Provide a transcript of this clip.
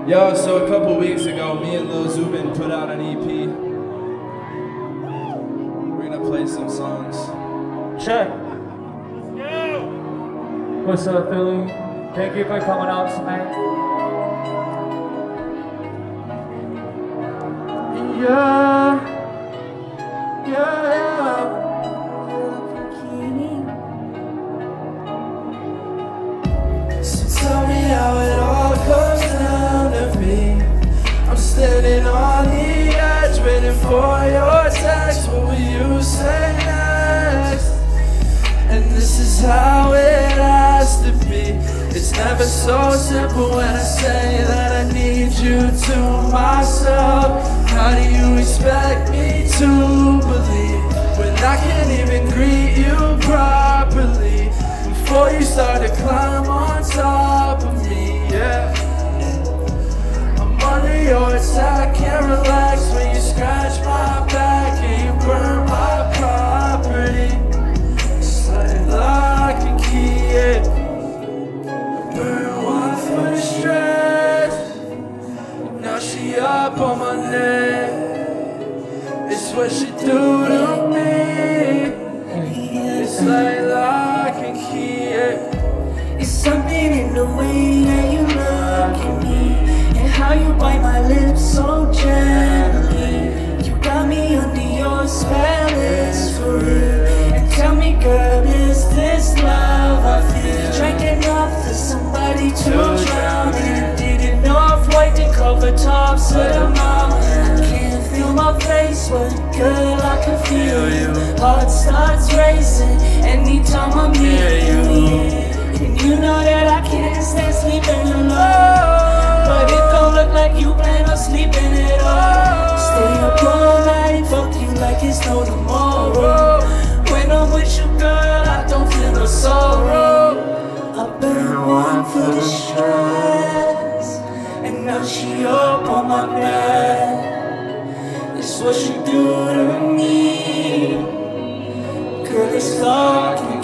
Yo, so a couple weeks ago, me and Lil Zubin put out an EP. We're gonna play some songs. Check. What's up, Philly? Thank you for coming out tonight. Yeah. So tell me how it all comes down to me. I'm standing on the edge, waiting for your text. What will you say next? And this is how it has to be. It's never so simple when I say that I need you to myself. How do you expect me to believe when I can't even greet you properly? Before you start to climb on top of me, yeah. I'm under your attack, can't relax when you scratch my back and you burn my property. It's like lock and key, yeah. Burn one for the stress. Now she up on my neck. It's what she do to me. It's like lock and key, yeah. It's something in the way that you look at me, and how you bite my lips so gently. You got me under your spell, it's for real. And tell me, girl, is this love I feel? Drank enough for somebody to drown in. Did enough white to cover tops of the mountain. Can't feel my face, but girl, I can feel you. Heart starts racing anytime I'm near you. And you know that I can't stand sleeping alone, but it don't look like you plan on sleeping at all. Stay up all night, fuck you like it's no tomorrow. When I'm with you, girl, I don't feel no sorrow. I burn one for the stress, and now she up on my neck. It's what she do to me. Girl, it's locking